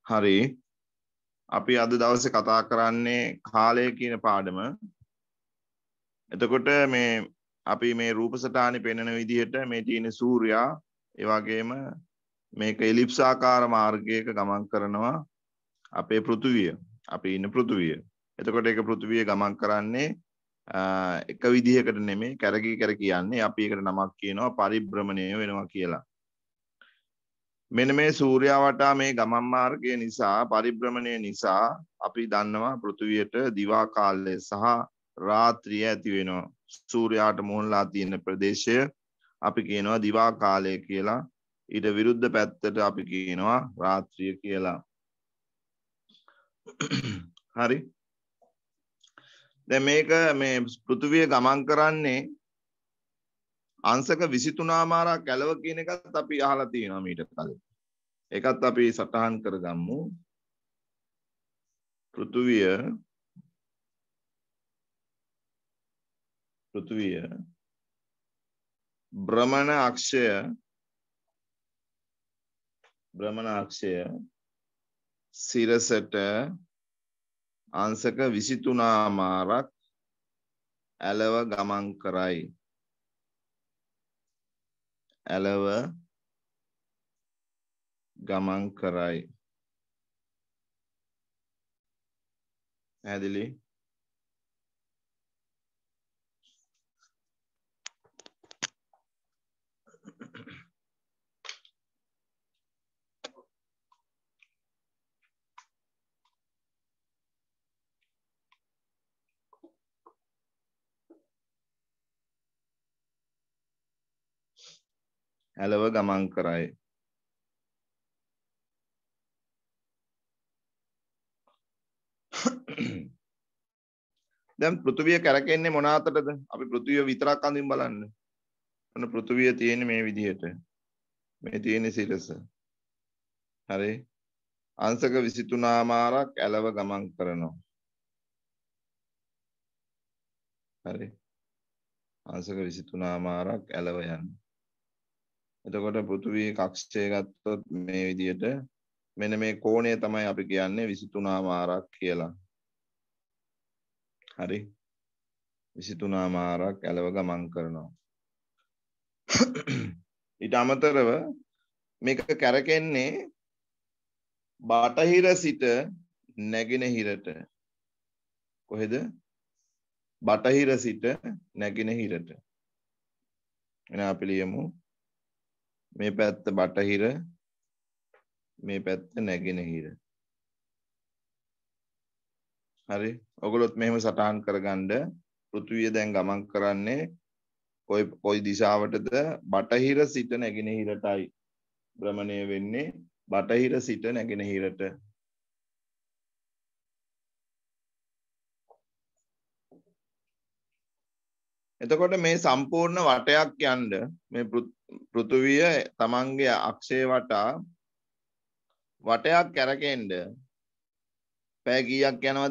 හරි. අපි අද දවසේ කතා කරන්නේ කාලය කියන පාඩම. එතකොට මේ අපි මේ රූප සටහනේ පෙන්වන විදිහට මේ තියෙන සූර්යයා ඒ වගේම මේක එලිප්ස් ආකාර මාර්ගයක ගමන් කරනවා අපේ පෘථුවිය. අපි ඉන්න පෘථුවිය. එතකොට ඒක පෘථුවිය ගමන් කරන්නේ එක විදිහකට නෙමෙයි කැරකි යන්නේ. අපි ඒකට නමක් කියනවා පරිභ්‍රමණය වෙනවා කියලා. මෙන්න මේ සූර්යයා වටා මේ ගමන් මාර්ගය නිසා පරිභ්‍රමණය නිසා අපි දන්නවා පෘථුවියට දිවා කාලය සහ රාත්‍රිය ඇති වෙනවා. සූර්යාට මුහුණලා තියෙන ප්‍රදේශය අපි කියනවා දිවා කාලය කියලා. ඊට විරුද්ධ පැත්තට අපි කියනවා රාත්‍රිය කියලා. හරි. දැන් මේක මේ පෘථුවිය ගමන් කරන්නේ අංශක 23 මාරක් ඇලව කියන එකත් අපි අහලා තියෙනවා මීට කලින්. ඒකත් අපි සටහන් කරගමු. පෘථුවිය භ්‍රමණ අක්ෂය සිරසට අංශක 23 මාරක් ඇලව ගමන් කරයි. පැහැදිලි? ඇලව ගමන් කරයි. දැන් පෘථුවිය කැරකෙන්නේ මොන අතරද? අපි පෘථුවිය විතරක් අඳින් බලන්න. ඔන්න පෘථුවිය තියෙන්නේ මේ විදිහට. මේ තියෙන්නේ සිරස. හරි. අංශක 23 මාරක් ඇලව ගමන් කරනවා. හරි. අංශක 23 මාරක් ඇලව යනවා. එතකොට පෘථුවියේ කක්ෂය ගත්තොත් මේ විදිහට මෙන්න මේ කෝණය තමයි අපි කියන්නේ 23 මාරක් කියලා. හරි. 23 මාරක් ඇලව ගමන් කරනවා. ඊට අමතරව මේක කැරකෙන්නේ බටහිර සිට නැගෙනහිරට. කොහෙද? බටහිර සිට නැගෙනහිරට. එන අපි ලියමු මේ පැත්ත බටහිර, මේ පැත්ත නැගෙනහිර. හරි. ඔයගොල්ලොත් මෙහෙම සටහන් කරගන්න. පෘථුවිය දැන් ගමන් කරන්නේ කොයි දිශාවටද? බටහිර සිට නැගෙනහිරටයි භ්‍රමණය වෙන්නේ. බටහිර සිට නැගෙනහිරට. එතකොට මේ සම්පූර්ණ වටයක් යන්න මේ පෘථුවිය තමන්ගේ අක්ෂය වටා වටයක් කැරකෙන්න පැය කීයක් යනවද?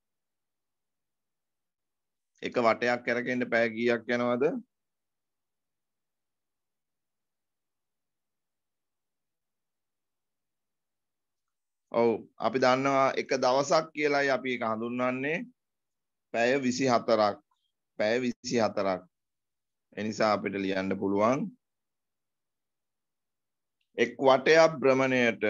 එක වටයක් කැරකෙන්න පැය කීයක් යනවද? ඔව් අපි දන්නවා එක දවසක් කියලායි අපි ඒක හඳුන්වන්නේ පැය 24ක්. පැය 24ක්. ඒ නිසා අපිට ලියන්න පුළුවන් එක් වටයක් භ්‍රමණයට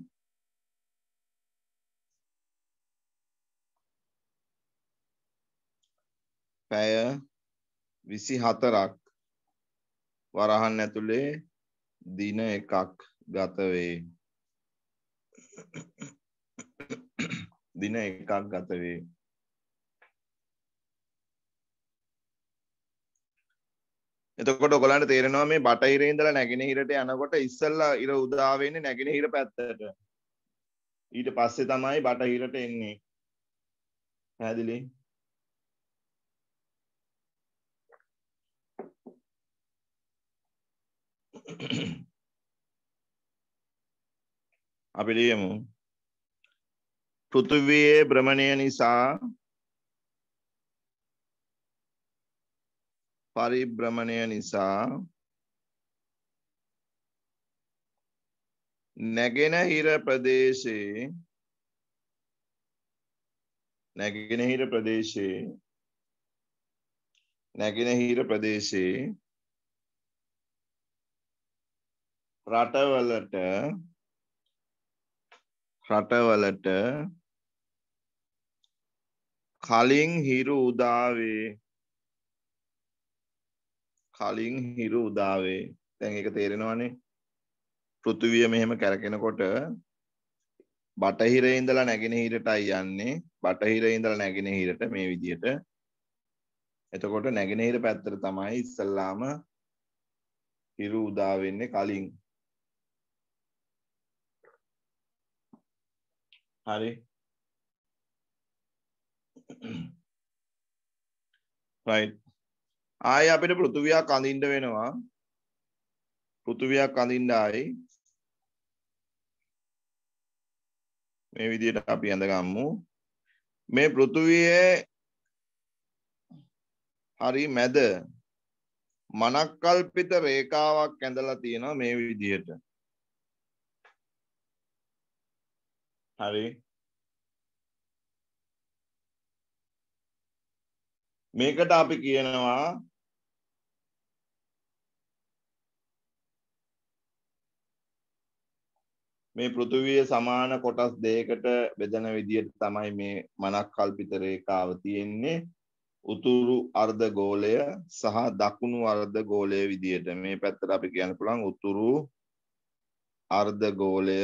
පැය 24ක් වරහන් ඇතුලේ දින එකක් ගත වේ. දින එකක් ගත වේ. එතකොට ඔයගලන්ට තේරෙනවා මේ බටහිරේ ඉඳලා නැගෙනහිරට යනකොට ඉස්සෙල්ලා ඉර උදා වෙන්නේ නැගෙනහිර පැත්තට. ඊට පස්සේ තමයි බටහිරට එන්නේ. පැහැදිලි? අපි ලියමු පෘථිවියේ භ්‍රමණය නිසා පරිභ්‍රමණය නිසා නැගෙනහිර ප්‍රදේශයේ නැගෙනහිර ප්‍රදේශයේ නැගෙනහිර ප්‍රදේශයේ රටවලට කලින් හිරු උදාවේ දැන් ඒක තේරෙනවනේ පෘථිවිය මෙහෙම කැරකෙනකොට බටහිරේ ඉඳලා නැගෙනහිරටයි යන්නේ බටහිරේ ඉඳලා නැගෙනහිරට මේ විදියට එතකොට නැගෙනහිර පැත්තට තමයි ඉස්සල්ලාම හිරු උදා වෙන්නේ කලින් හරි right ආයි අපිට පෘථිවියක් අඳින්න වෙනවා පෘථිවියක් අඳින්න ආයි මේ විදියට අපි අඳගම්මු මේ පෘථිවියේ හරි මැද මනක්කල්පිත රේඛාවක් ඇඳලා තියෙනවා මේ විදියට හරි මේකට අපි කියනවා මේ පෘථිවිය සමාන කොටස් දෙකකට බෙදෙන විදියට තමයි මේ මනක්කල්පිත රේඛාව තියෙන්නේ උතුරු අර්ධ ගෝලය සහ දකුණු අර්ධ ගෝලය විදියට මේ පැත්තට අපි කියන්න පුළුවන් උතුරු අර්ධ ගෝලය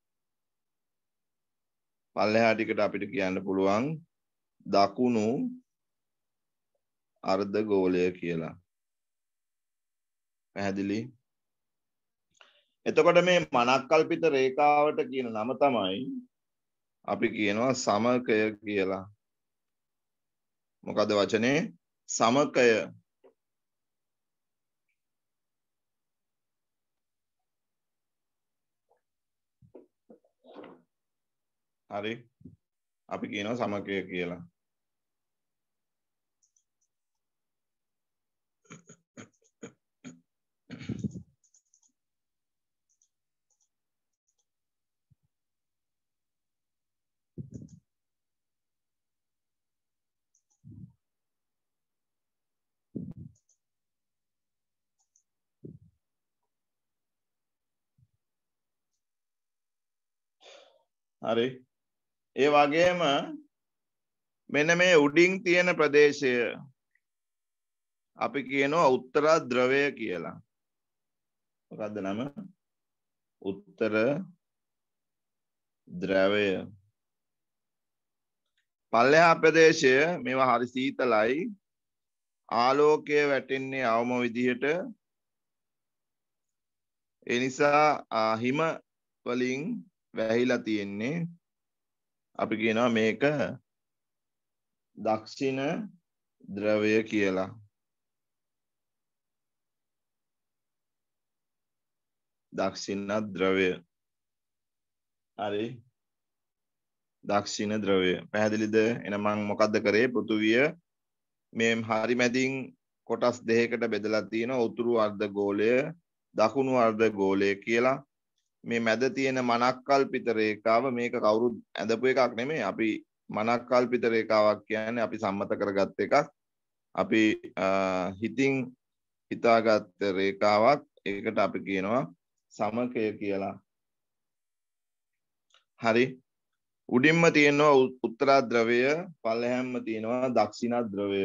පල්ලෙහා ටිකට අපිට කියන්න පුළුවන් දකුණු අර්ධ ගෝලය කියලා පැහැදිලි එතකොට මේ මනක්කල්පිත රේඛාවට කියන නම තමයි අපි කියනවා සමකය කියලා මොකද වචනේ සමකය හරි අපි කියනවා සමකය කියලා හරි ඒ වගේම මෙන්න මේ උඩින් තියෙන ප්‍රදේශය අපි කියනවා උත්තර ධ්‍රවය කියලා මොකද්ද නම උත්තර ධ්‍රවය පල්ලෙහා ප්‍රදේශය මේවා හරි සීතලයි ආලෝකය වැටෙන්නේ අවම විදිහට ඒ නිසා හිම වලින් වැහිලා තියෙන්නේ අපි කියනවා මේක දක්ෂිණ ධ්‍රවය කියලා දක්ෂිණ ධ්‍රවය හරි දක්ෂිණ ධ්‍රවය පැහැදිලිද එහෙනම් මම මොකද්ද කරේ පෘථුවිය මේ හරි මැදින් කොටස් දෙකකට බෙදලා තියෙනවා උතුරු අර්ධ ගෝලය දකුණු අර්ධ ගෝලය කියලා මේ මැද තියෙන මනක්කල්පිත රේඛාව මේක කවුරුත් ඇඳපු එකක් නෙමෙයි අපි මනක්කල්පිත රේඛාවක් කියන්නේ අපි සම්මත කරගත් එකක් අපි හිතින් හිතාගත් රේඛාවක් ඒකට අපි කියනවා සමකය කියලා හරි උඩින්ම තියෙනවා උත්තර ධ්‍රවය පල්ලෙහාම තියෙනවා දක්ෂිණ ධ්‍රවය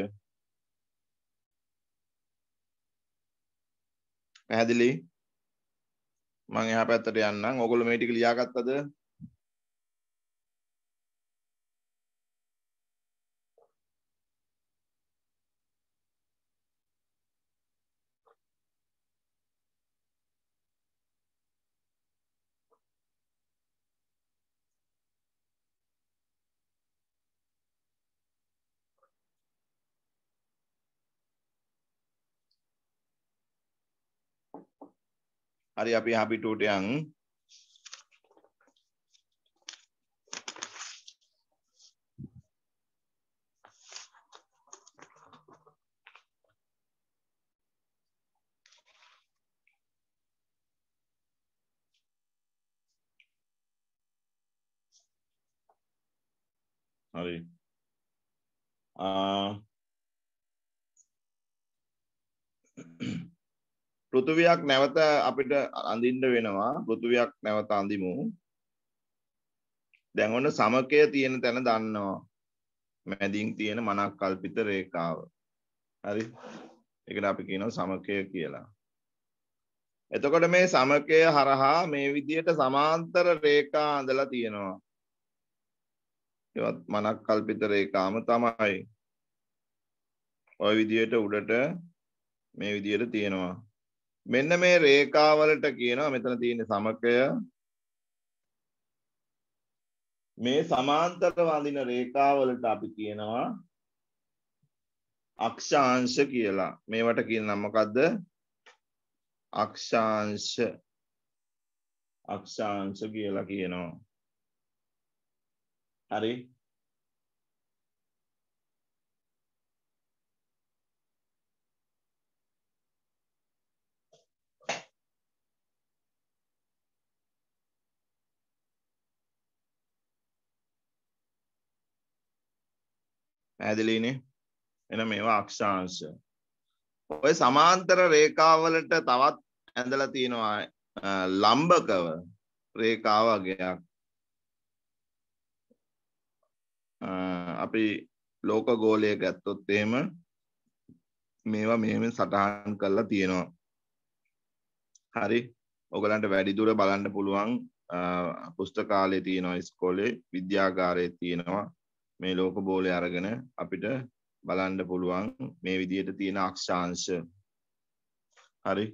පැහැදිලි මම එහා පැත්තට යන්නම් ඔයගොල්ලෝ මේ ටික ලියාගත්තද හරි අපි එහා පිටුවට යන් හරි. පෘථුවියක් නැවත අපිට අඳින්න වෙනවා. පෘථුවියක් නැවත අඳිමු. දැන් ඔන්න සමකය තියෙන තැන දන්නවා. මැදින් තියෙන මනක් කල්පිත රේඛාව. හරි. ඒකට අපි කියනවා සමකය කියලා. එතකොට මේ සමකය හරහා මේ විදිහට සමාන්තර රේඛා අඳලා තියෙනවා. ඒවත් මනක් කල්පිත රේඛාම තමයි. ওই විදිහට උඩට මේ විදිහට තියෙනවා. මෙන්න මේ රේඛාවලට කියනවා මෙතන තියෙන සමකය. මේ සමාන්තරව අඳින රේඛාවලට අපි කියනවා අක්ෂාංශ කියලා. මේවට කියන නම මොකද්ද? අක්ෂාංශ. අක්ෂාංශ කියලා කියනවා. හරි. පැහැදිලිනේ? එහෙනම් මේවා අක්ෂාංශ. ඔය සමාන්තර රේඛාවලට තවත් ඇඳලා තියෙනවා ලම්බකව රේඛා වගේක්. අපි ලෝක ගෝලයක ගත්තොත් එහෙම මේවා මෙහෙම සටහන් කරලා තියෙනවා. හරි. ඔයගලන්ට වැඩි දුර බලන්න පුළුවන් පුස්තකාලේ තියෙනවා, ඉස්කෝලේ විද්‍යාගාරයේ තියෙනවා. මේ ලෝක බෝලය අරගෙන අපිට බලන්න පුළුවන් මේ විදිහට තියෙන අක්ෂාංශ. හරි.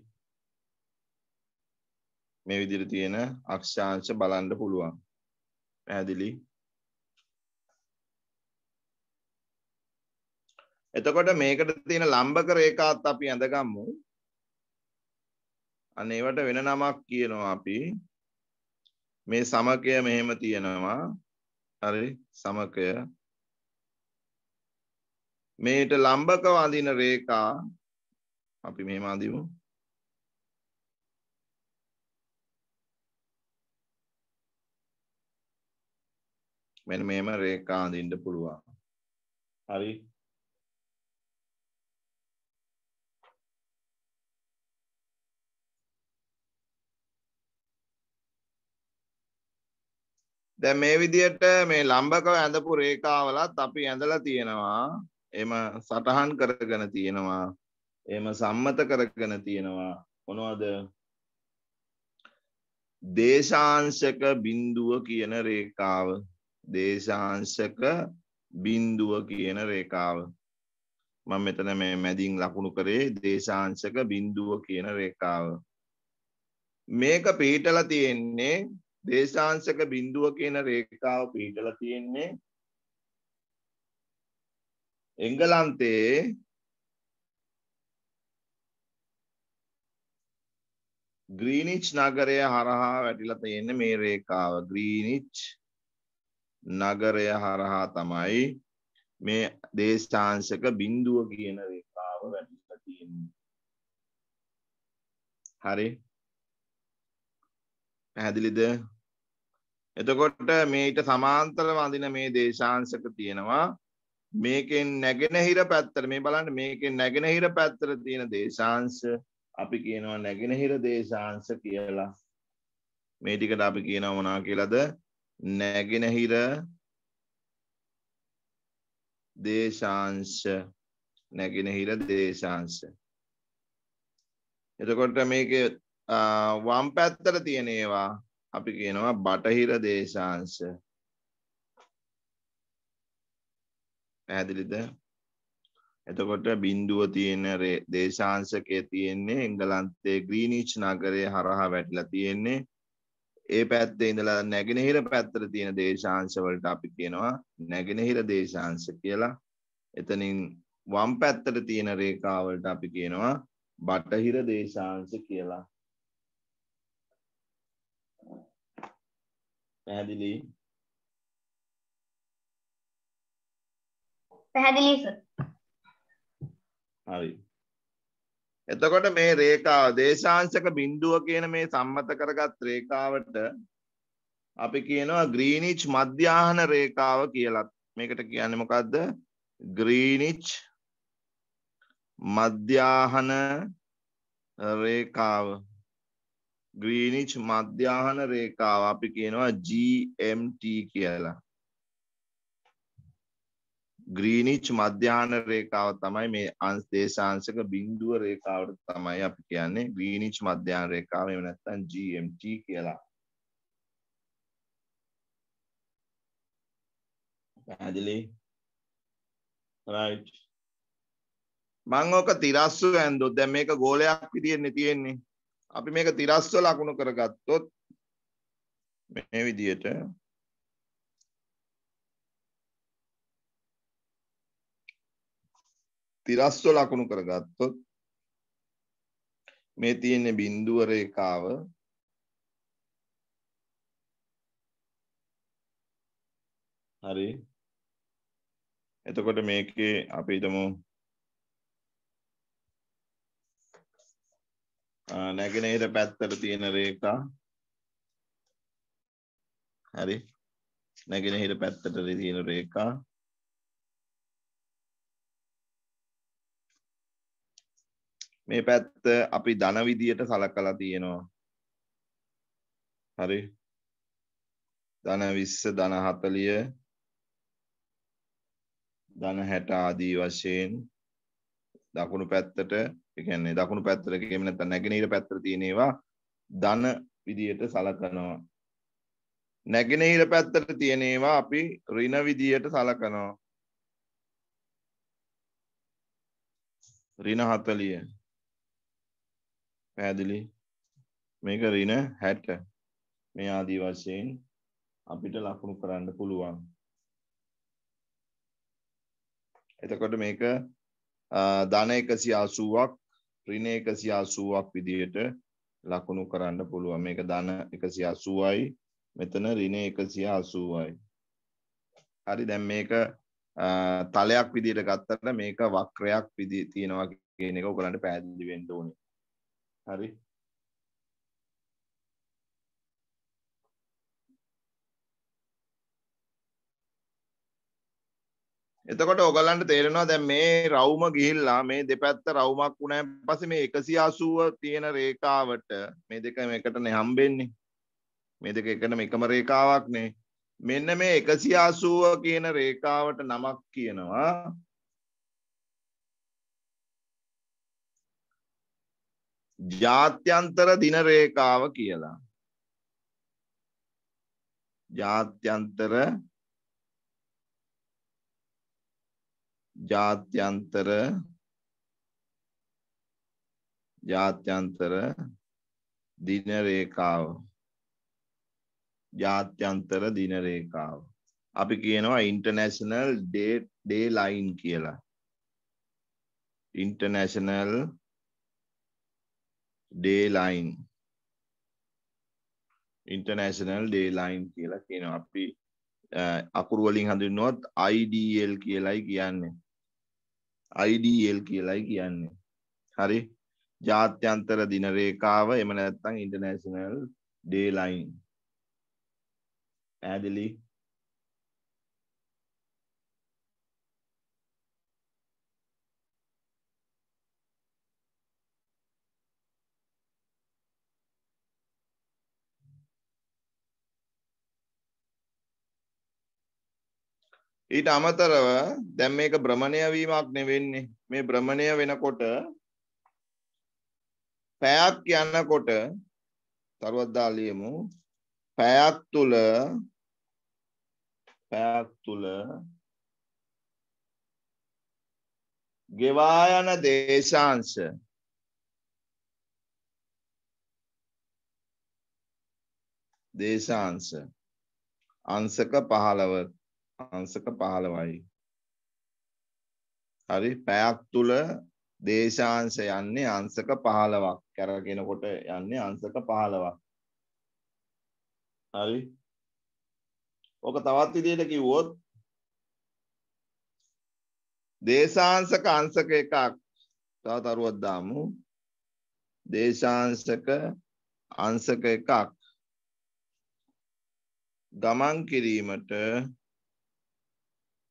මේ විදිහට තියෙන අක්ෂාංශ බලන්න පුළුවන්. පැහැදිලි? එතකොට මේකට තියෙන ලම්බක රේඛාත් අපි අඳගමු. අන්න ඒවට වෙන නමක් කියනවා අපි. මේ සමකය මෙහෙම තියෙනවා. හරි. සමකය. මේට ලම්බකව අඳින රේඛා අපි මෙහෙම අඳිමු. මෙන්න මෙහෙම රේඛා අඳින්න පුළුවන්. හරි. දැන් මේ විදිහට මේ ලම්බකව ඇඳපු රේඛාවලත් අපි ඇඳලා තියෙනවා. එම සටහන් කරගෙන තියෙනවා. එම සම්මත කරගෙන තියෙනවා. මොනවද? දේශාංශක බිඳුව කියන රේඛාව. දේශාංශක බිඳුව කියන රේඛාව. මම මෙතන මේ මැදින් ලකුණු කරේ දේශාංශක බිඳුව කියන රේඛාව. මේක පිටලා තියෙන්නේ දේශාංශක බිඳුව කියන රේඛාව පිටලා තියෙන්නේ එංගලන්තයේ ග්‍රීනිච් නගරය හරහා වැටිලා තියෙන්නේ මේ රේඛාව. ග්‍රීනිච් නගරය හරහා තමයි මේ දේශාංශක බිඳුව කියන රේඛාව වැටිලා තියෙන්නේ. හරි. පැහැදිලිද? එතකොට මේට සමාන්තරව අඳින මේ දේශාංශක තියෙනවා. මේකෙන් නැගෙනහිර පැත්තට මේ බලන්න, මේකෙන් නැගෙනහිර පැත්තට තියෙන දේශාංශ අපි කියනවා නැගෙනහිර දේශාංශ කියලා. මේ ටිකට අපි කියනවා මොනවා කියලාද? නැගෙනහිර දේශාංශ. නැගෙනහිර දේශාංශ. එතකොට මේකේ වම් පැත්තට තියෙන ඒවා අපි කියනවා බටහිර දේශාංශ. පැහැදිලිද? එතකොට බිඳුව තියෙන දේශාංශකයේ තියෙන්නේ එංගලන්තයේ ග්‍රීනිච් නගරය හරහා වැටිලා තියෙන්නේ. ඒ පැත්තේ ඉඳලා නැගෙනහිර පැත්තට තියෙන දේශාංශ වලට අපි කියනවා නැගෙනහිර දේශාංශ කියලා. එතනින් වම් පැත්තට තියෙන රේඛාව වලට අපි කියනවා බටහිර දේශාංශ කියලා. පැහැදිලි? පැහැදිලි සර්. හරි. එතකොට මේ රේඛාව දේශාංශක බිඳුව කියන මේ සම්මත කරගත් රේඛාවට අපි කියනවා ග්‍රීනිච් මධ්‍යාහන රේඛාව කියලා. මේකට කියන්නේ මොකද්ද? ග්‍රීනිච් මධ්‍යාහන රේඛාව. ග්‍රීනිච් මධ්‍යාහන රේඛාව අපි කියනවා GMT කියලා. ග්‍රීනිච් මධ්‍යාහන රේඛාව තමයි මේ දේශාංශක බිඳුව රේඛාවට තමයි අපි කියන්නේ ග්‍රීනිච් මධ්‍යාහන රේඛාව. එහෙම නැත්නම් GMT කියලා. පැහැදිලි? right. මම ඔක තිරස්ව ඇන්දොත් දැන් මේක ගෝලයක් විදිහට තියෙන්නේ. අපි මේක තිරස්ව ලකුණු කරගත්තොත් මේ විදිහට තිරස්ව ලකුණු කරගත්තොත් මේ තියෙන්නේ බිඳුව රේඛාව. හරි. එතකොට මේකේ අපි හිතමු නැගෙනහිර පැත්තට තියෙන රේඛා. හරි. නැගෙනහිර පැත්තට තියෙන රේඛා. මේ පැත්ත අපි ධන විදියට සලකලා තියෙනවා. හරි. ධන 20 ධන 40 ධන 60 ආදී වශයෙන් දකුණු පැත්තට, ඒ කියන්නේ දකුණු පැත්තට කියෙම නැත්නම් නැගෙනහිර පැත්තට තියෙන ඒවා ධන විදියට සලකනවා. නැගෙනහිර පැත්තට තියෙන ඒවා අපි ඍණ විදියට සලකනවා. ඍණ 40. පැහැදිලි? මේක ඍණ 60. මේ ආදී වශයෙන් අපිට ලකුණු කරන්න පුළුවන්. එතකොට මේක ධන 180ක් ඍණ 180ක් විදියට ලකුණු කරන්න පුළුවන්. මේක ධන 180යි, මෙතන ඍණ 180යි. හරි. දැන් මේක තලයක් විදියට ගත්තට මේක වක්‍රයක් විදියට තියෙනවා කියන එක ඔයගලන්ට පැහැදිලි වෙන්න ඕනේ. හරි. එතකොට ඔයගලන්ට තේරෙනවා දැන් මේ රවුම ගිහිල්ලා මේ දෙපැත්ත රවුමක් වුණාන් පස්සේ මේ 180 තියෙන රේඛාවට මේ දෙක එකටනේ හම්බෙන්නේ. මේ දෙක එකටම එකම රේඛාවක්නේ. මෙන්න මේ 180 කියන රේඛාවට නමක් කියනවා ජාත්‍යන්තර දින රේඛාව කියලා. ජාත්‍යන්තර දින රේඛාව. ජාත්‍යන්තර දින රේඛාව. අපි කියනවා ඉන්ටර්නැෂනල් ඩේ ලයින් කියලා. International day line. International day line කියලා කියනවා. අපි අකුරු වලින් හඳුන්වුවොත් IDL කියලායි කියන්නේ. IDL කියලායි කියන්නේ. හරි. ජාත්‍යන්තර දින රේඛාව එහෙම නැත්නම් ඉන්ටර්නැෂනල් ඩේ ලයින්. පැහැදිලි? ඊට අමතරව දැන් මේක භ්‍රමණය වීමක් නෙවෙන්නේ. මේ භ්‍රමණය වෙනකොට පැයක් යනකොට තරුවක් දාලියමු. පැයක් තුල ගෙවා යන දේශාංශ අංශක 15යි. හරි. පැයක් තුල දේශාංශ යන්නේ අංශක 15ක්. කරගෙනකොට යන්නේ අංශක 15ක්. හරි. ඔක තවත් විදිහට කිව්වොත් දේශාංශක අංශක එකක් තව තරුවක් දාමු. දේශාංශක අංශක එකක් ගමන් කිරීමට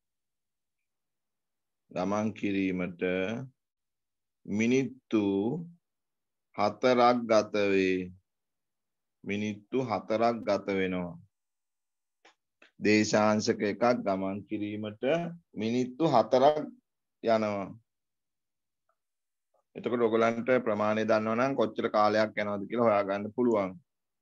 ගමන් කිරීමට මිනිත්තු 4ක් ගත වේ. මිනිත්තු 4ක් ගත වෙනවා. දේශාංශක එකක් ගමන් කිරීමට මිනිත්තු 4ක් යනවා. එතකොට ඔයගලන්ට ප්‍රමාණය දන්නවනම් කොච්චර කාලයක් යනවද කියලා හොයාගන්න පුළුවන්.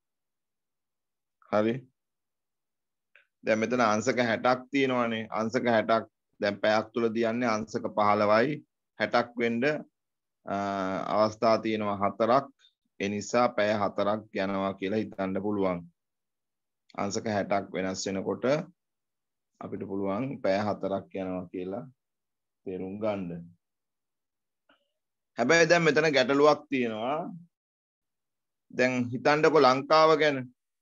හරි. දැන් මෙතන අංශක 60ක් තියෙනවානේ. අංශක 60ක් දැන් පැයක් තුල දියන්නේ අංශක 15යි 60ක් වෙන්න අවස්ථා තියෙනවා 4ක්. ඒ නිසා පැය 4ක් යනවා කියලා හිතන්න පුළුවන්. අංශක 60ක් වෙනස් වෙනකොට අපිට පුළුවන් පැය 4ක් යනවා කියලා තේරුම් ගන්න. හැබැයි දැන් මෙතන ගැටලුවක් තියෙනවා. දැන් හිතන්නකො ලංකාව ගැන.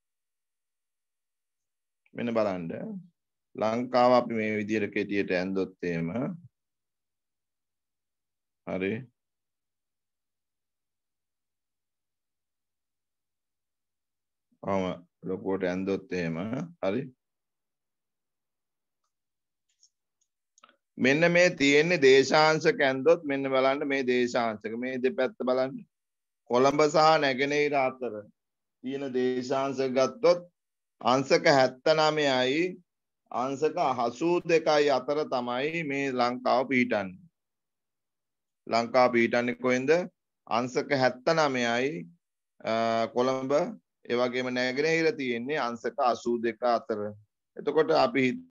මෙන්න බලන්න. ලංකාව අපි මේ විදිහට කෙටියට ඇඳොත් එහෙම හරි. ලොකුවට ඇඳොත් එහෙම හරි. මෙන්න මේ තියෙන්නේ දේශාංශක ඇඳොත් මෙන්න බලන්න මේ දේශාංශක මේ දෙපැත්ත බලන්න. කොළඹ සහ නැගෙනහිර අතර තියෙන දේශාංශක ගත්තොත් අංශක 79යි අංශක 82යි අතර තමයි මේ ලංකාව පිහිටන්නේ. ලංකාව පිහිටන්නේ කොහෙන්ද? අංශක 79යි කොළඹ ඒ වගේම නැගෙනහිර තියෙන්නේ අංශක 82 අතර. එතකොට අපි